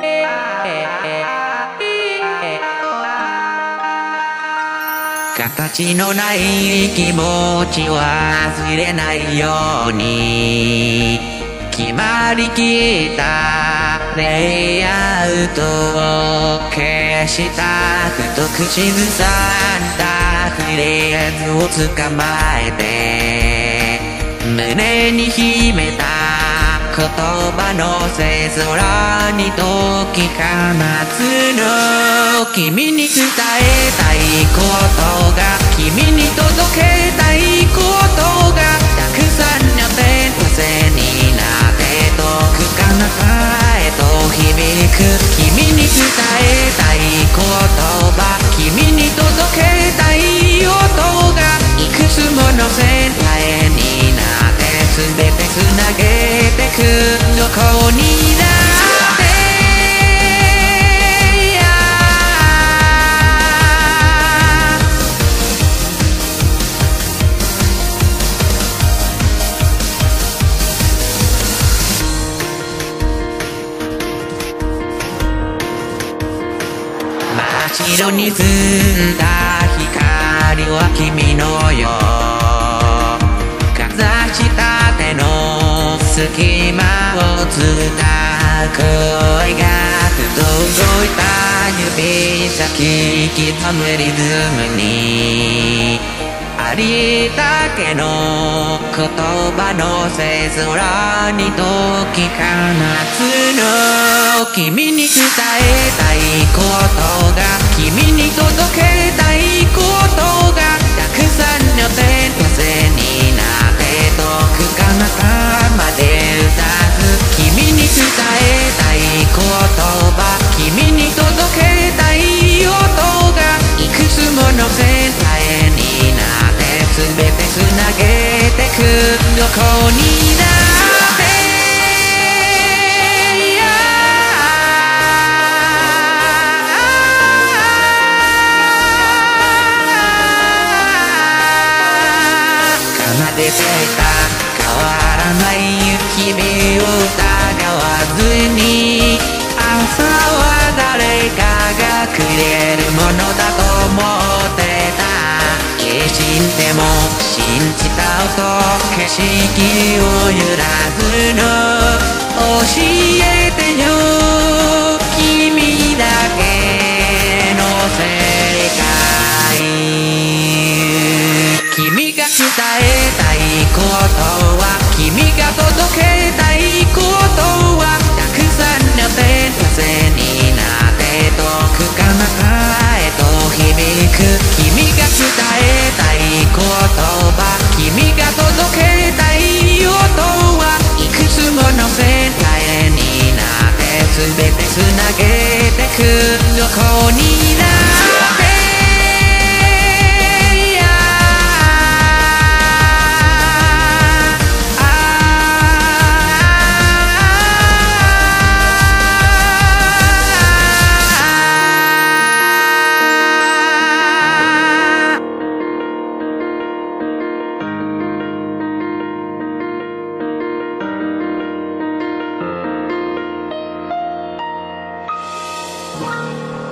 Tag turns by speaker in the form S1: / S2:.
S1: 形のない気持ち忘れないように決まりきったレイアウトを消したふと口ずさんだフレーズを捕まえて胸に秘めた言葉のせ空に解き放つの君に伝えたいことが君に届けたいことがたくさんの点線になって遠く彼方へと響く君に伝えたい言葉君に届けたい音がいくつもの線になって全てつなげてくどこにだって真っ白に澄んだ光は君のよかざした手の隙間を伝う声が届いた指先刻むリズムにありだけの言葉のせ空に解き放つの君に伝えたいことが君に届けたいことがたくさんの点と線になって遠く彼方まで歌う君に伝えたい言葉君に届けたい音がいくつもの線になって全てつなげてくどこにだって奏でていた変わらない日々を疑わずに朝は誰かがくれるものだと思ってた信じても信じた音景色を揺らすの教えてよ君だけの世界君が伝えたいことは君が届けたいことはたくさんの点と線になって遠く彼方へと響く君が伝えたい言葉君が届けたい音はいくつもの線になって全てつなげてくどこにだって
S2: Wow.